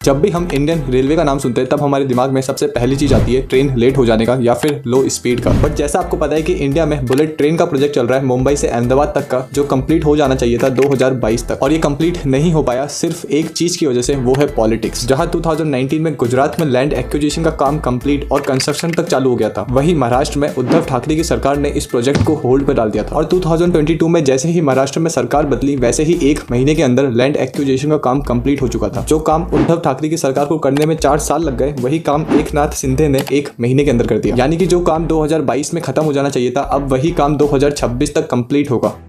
जब भी हम इंडियन रेलवे का नाम सुनते हैं तब हमारे दिमाग में सबसे पहली चीज आती है ट्रेन लेट हो जाने का या फिर लो स्पीड का। बट जैसा आपको पता है कि इंडिया में बुलेट ट्रेन का प्रोजेक्ट चल रहा है मुंबई से अहमदाबाद तक का, जो कंप्लीट हो जाना चाहिए था 2022 तक, और ये कंप्लीट नहीं हो पाया सिर्फ एक चीज की वजह से, वो है पॉलिटिक्स। जहां 2019 में गुजरात में लैंड एक्विजिशन का काम कंप्लीट और कंस्ट्रक्शन तक चालू हो गया था, वहीं महाराष्ट्र में उद्धव ठाकरे की सरकार ने इस प्रोजेक्ट को होल्ड पर डाल दिया था। और 2022 में जैसे ही महाराष्ट्र में सरकार बदली वैसे ही एक महीने के अंदर लैंड एक्विजिशन का काम कंप्लीट हो चुका था। जो काम उद्धव ठाकरे की सरकार को करने में 4 साल लग गए, वही काम एकनाथ शिंदे ने 1 महीने के अंदर कर दिया। यानी कि जो काम 2022 में खत्म हो जाना चाहिए था, अब वही काम 2026 तक कंप्लीट होगा।